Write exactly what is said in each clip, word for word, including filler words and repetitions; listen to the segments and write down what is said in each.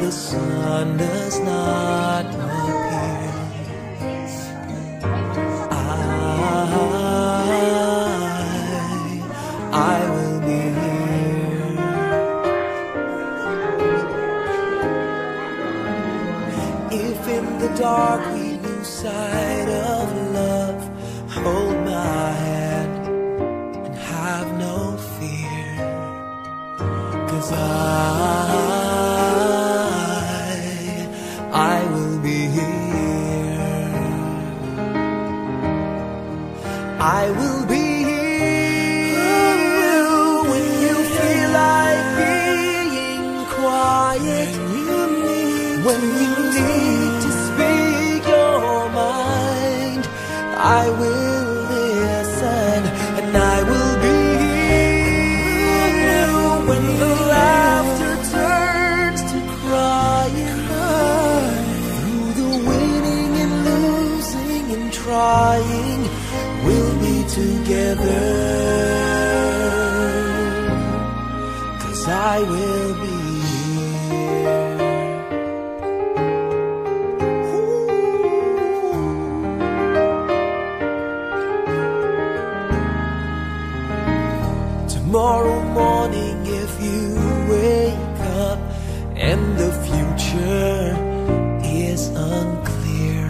the sun does not appear, I, I will be here. If in the dark we lose sight of love, hold my hand and have no fear, 'cause I, I will be here. I will be here when you feel like being quiet, when you need to speak your mind. I will listen and I will be here when the laughter turns to crying, through the winning and losing and trying, we'll be together, 'cause I will be tomorrow morning. If you wake up and the future is unclear,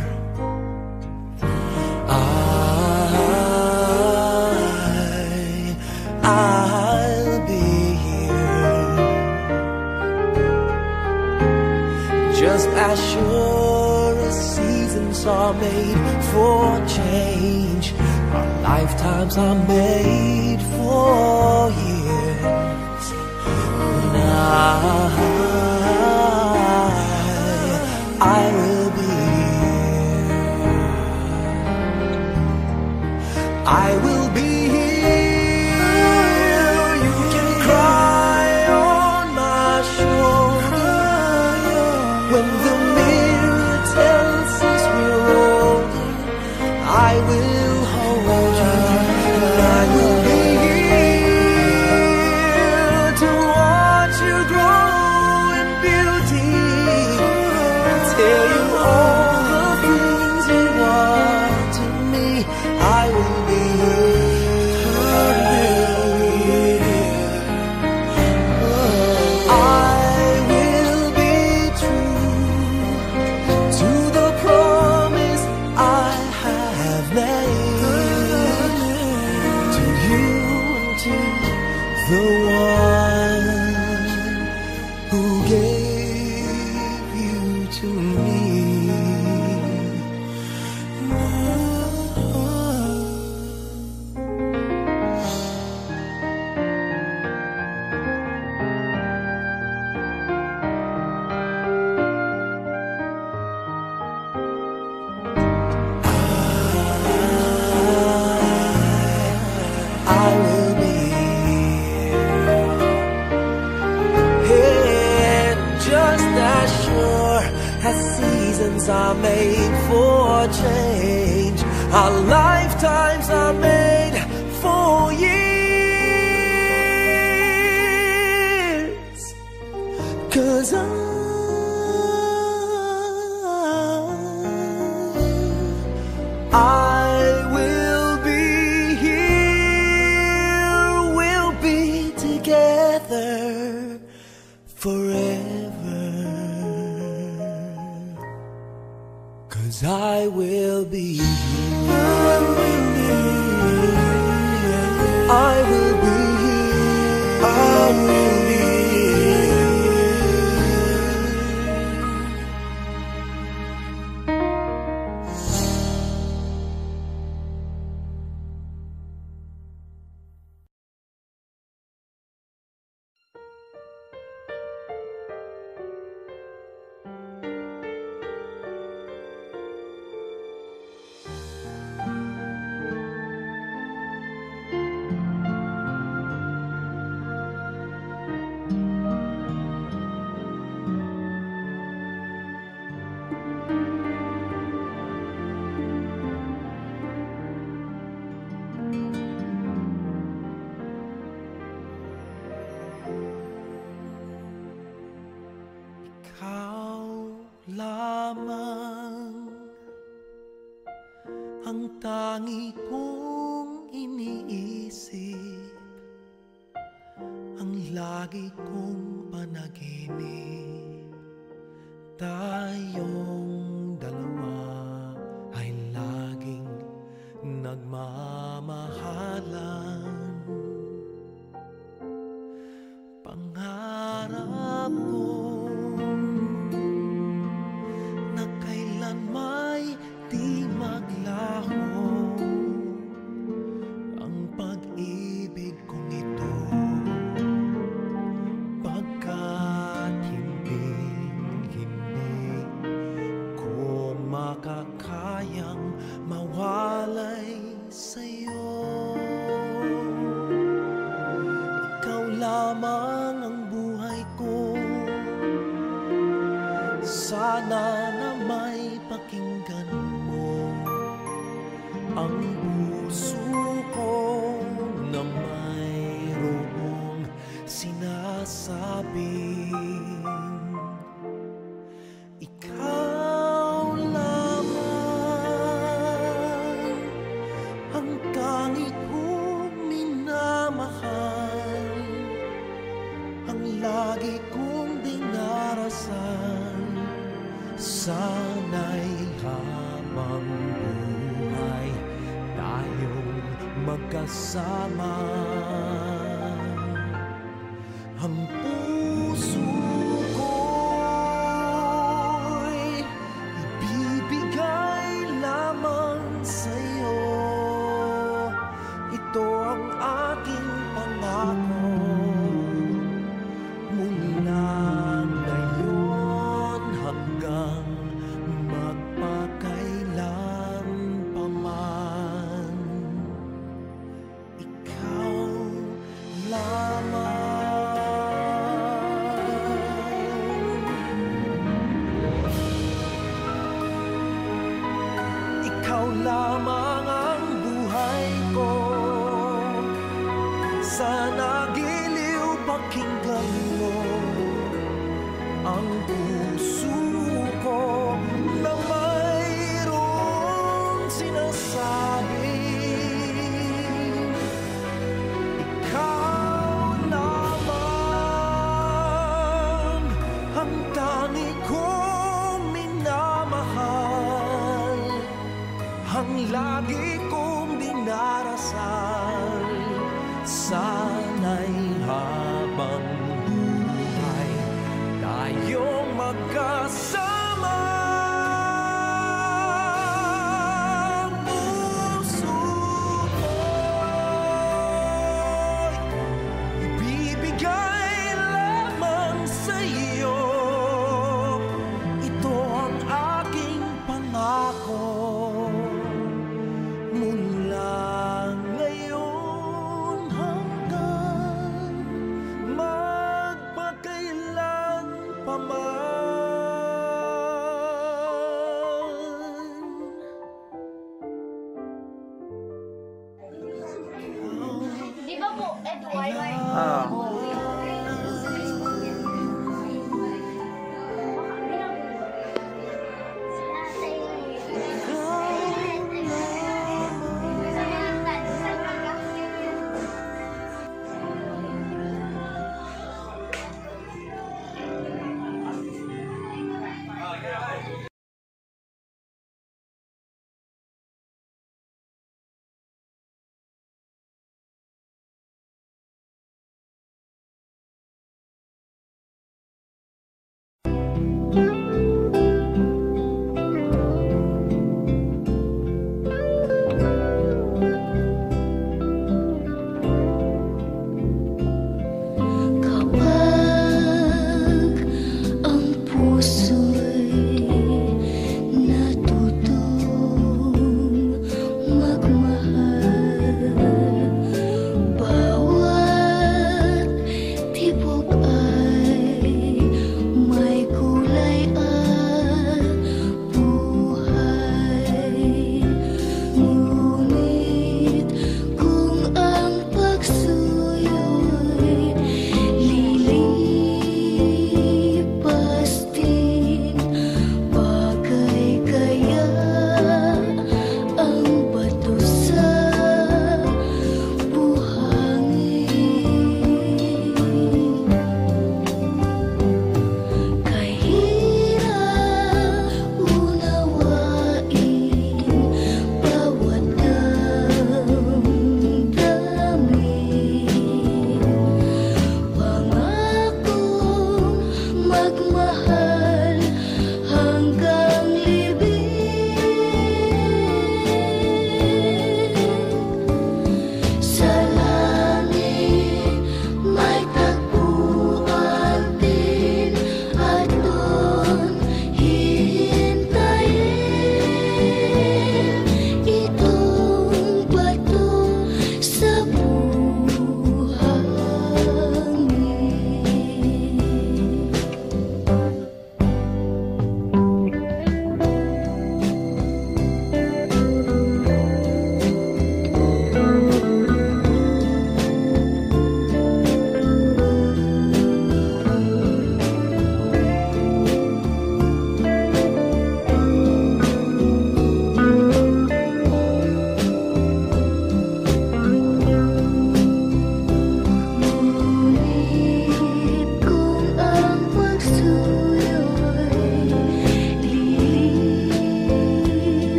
I, I'll be here. Just as sure as seasons are made for change, our lifetimes are made for years. And I, I will be here. I will be here. You can cry on my shoulder when the mirror tells us we're older. I will hold you. I will be here to watch you grow in beauty, and tell you all the things you are to me. I will be here. I will be true to the promise I have made, to you and to the one who gave you to me. I will be here, and just as sure as seasons are made for change, our lifetimes are made for years. 'Cause I, I will be here, we'll be together forever, 'cause I will be here. I will be here. I will be here. ikaw lamang ang tangi kong iniisip, ang lagi kong panaginip. Tayong dalawa ay laging nagmamahalan. Pangarap ko na kailan may di maglaho ang pag-ibig kong ito, pagkat hindi, hindi ko makakayang mawalay sa'yo. Ikaw lamang ang buhay ko, sana na may pakinggan mo ang puso ko na mayroong sinasabing ikaw lamang ang tangi kong minamahal, ang lagi kong dinarasal. Sana'y habang buhay tayong magkasama. Ang puso ko'y ibibigay lamang sa'yo. Ito ang aking pangako mula ngayon hanggang magpakailan pa man. Ikaw lamang, ikaw lamang ang buhay ko. Sana giliw pakinggan mo ang puso ko na mayroong sinasabi ikaw lamang ang tangi kong minamahal, ang lagi kong dinarasal. Sana'y habang buhay tayong magkasama. Puso ko'y ibibigay lamang sa'yo. Ito ang aking pangako mula ngayon hanggang magpakailan pa man.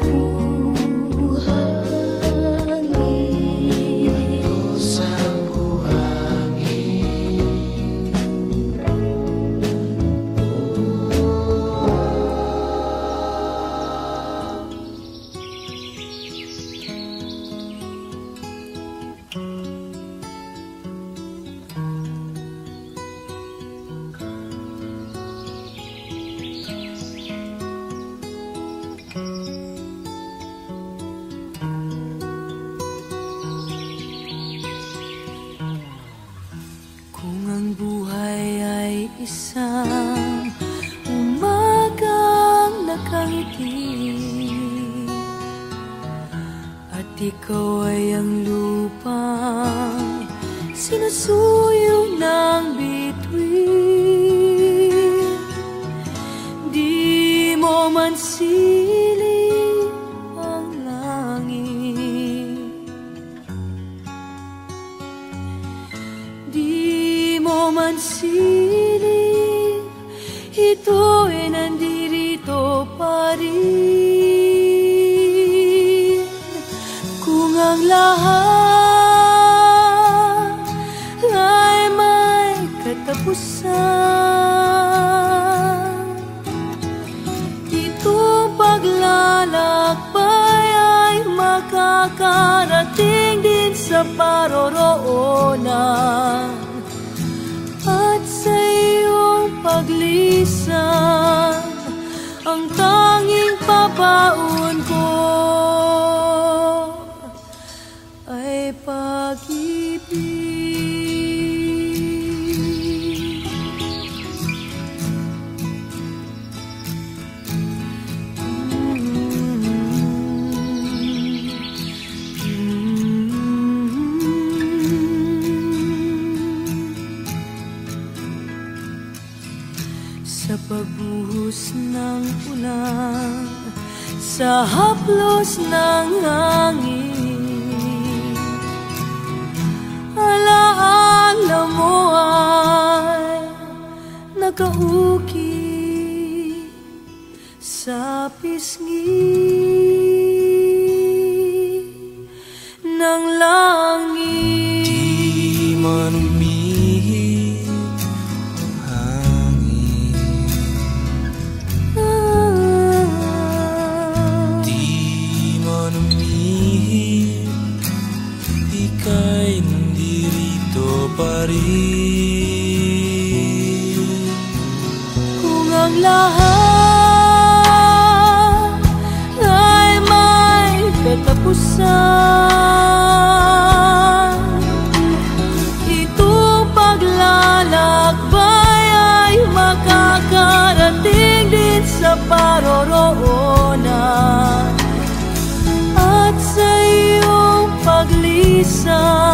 Isang umagang nakangiti at ikaw ay ang lupang sinusuyo ng bituin. Di mo man siling ang langit, di mo man siling ito ay nandirito pa rin. Kung ang lahat ay may katapusan, itong paglalakbay ay makakarating din sa paroroonan. At sa iyong paglisan, ang tanging pabaon ko ay pag-ibig. Sa pagbuhos ng ulan, sa haplos ng hangin, alaala mo ay nakauki sa pisngi ng langit. Di man umihip ika'y nandirito pa rin. Kung ang lahat ay may katapusan, itong paglalakbay ay makakarating din sa paroroonan. At sa iyong paglisan,